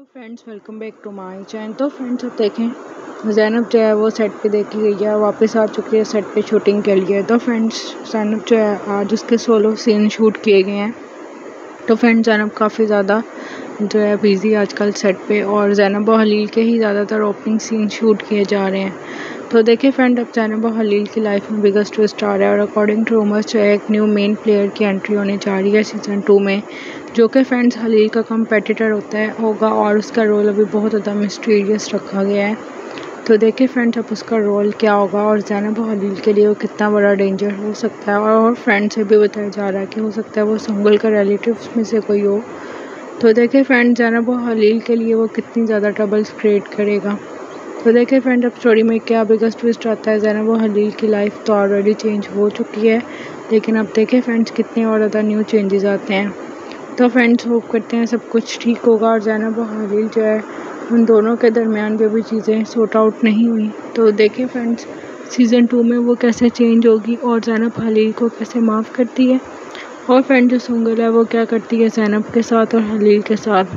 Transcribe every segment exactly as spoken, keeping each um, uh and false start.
Hello friends, welcome back to my channel. तो friends, अब देखें ज़ैनब जो है वो सेट पे देखी गई है, वापस आ चुकी है सेट पे शूटिंग के लिए। तो फ्रेंड्स, ज़ैनब जो है आज उसके सोलो सीन शूट किए गए हैं। तो फ्रेंड्स, ज़ैनब काफ़ी ज़्यादा जो है बिज़ी आजकल सेट पे, और ज़ैनब और हलील के ही ज़्यादातर ओपनिंग सीन शूट किए जा रहे हैं। तो देखिए फ्रेंड, अब ज़ैनब और हलील की लाइफ में बिगेस्ट ट्विस्ट आ रहा है, और अकॉर्डिंग टू रूमर्स जो है एक न्यू मेन प्लेयर की एंट्री होने जा रही है सीज़न टू में, जो कि फ्रेंड्स हलील का कंपेटिटर होता है होगा, और उसका रोल अभी बहुत ज़्यादा मिस्टीरियस रखा गया है। तो देखिए फ्रेंड्स, अब उसका रोल क्या होगा और ज़ैनब और हलील के लिए वो कितना बड़ा डेंजर हो सकता है। और फ्रेंड्स से भी बताया जा रहा है कि हो सकता है वो सुंगल का रिलेटिव्स में से कोई हो। तो देखिए फ्रेंड्स, ज़ैनब और हलील के लिए वो कितनी ज़्यादा ट्रबल्स क्रिएट करेगा। तो देखिए फ्रेंड, अब स्टोरी में क्या बिगेस्ट ट्विस्ट आता है। ज़ैनब और हलील की लाइफ तो ऑलरेडी चेंज हो चुकी है, लेकिन अब देखिए फ्रेंड्स कितने और ज़्यादा न्यू चेंजेस आते हैं। तो फ्रेंड्स, होप करते हैं सब कुछ ठीक होगा, और ज़ैनब और हलील जो है उन दोनों के दरमियान जो भी चीज़ें सॉर्ट आउट नहीं हुई। तो देखिए फ्रेंड्स, सीज़न टू में वो कैसे चेंज होगी, और ज़ैनब हलील को कैसे माफ़ करती है, और फ्रेंड जो सुंगल है वो क्या करती है ज़ैनब के साथ और हलील के साथ।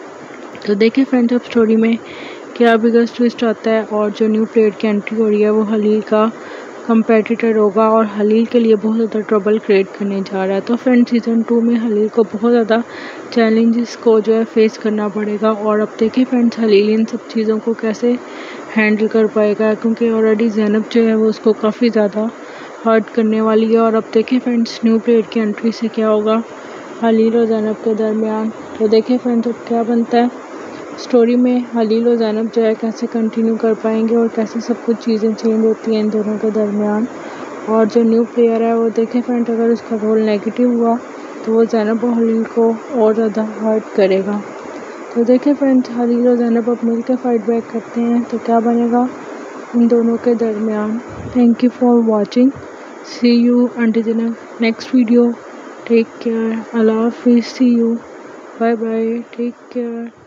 तो देखिए फ्रेंड्स, अब स्टोरी में क्या बिगेस्ट ट्विस्ट आता है, और जो न्यू प्लेयर की एंट्री हो रही है वो हलील का कंपेटिटर होगा, और हलील के लिए बहुत ज़्यादा ट्रबल क्रिएट करने जा रहा है। तो फ्रेंड, सीज़न टू में हलील को बहुत ज़्यादा चैलेंजेस को जो है फेस करना पड़ेगा, और अब देखिए फ्रेंड्स हलील इन सब चीज़ों को कैसे हैंडल कर पाएगा, क्योंकि ऑलरेडी ज़ैनब जो है वो उसको काफ़ी ज़्यादा हर्ट करने वाली है। और अब देखिए फ्रेंड्स, न्यू प्लेयर की एंट्री से क्या होगा हलील और ज़ैनब के दरमियान। तो देखिए फ्रेंड्स, अब क्या बनता है स्टोरी में, हलील और ज़ैनब जो है कैसे कंटिन्यू कर पाएंगे, और कैसे सब कुछ चीज़ें चेंज होती हैं इन दोनों के दरमियान। और जो न्यू प्लेयर है वो देखें फ्रेंड, अगर उसका रोल नेगेटिव हुआ तो वो ज़ैनब और हलील को और ज़्यादा हर्ट करेगा। तो देखें फ्रेंड्स, हलील और ज़ैनब अब मिल के फाइट बैक करते हैं तो क्या बनेगा इन दोनों के दरमियान। Thank you for watching, see you until the next video, take care, Allah हाफिज़, see you, bye bye, take care.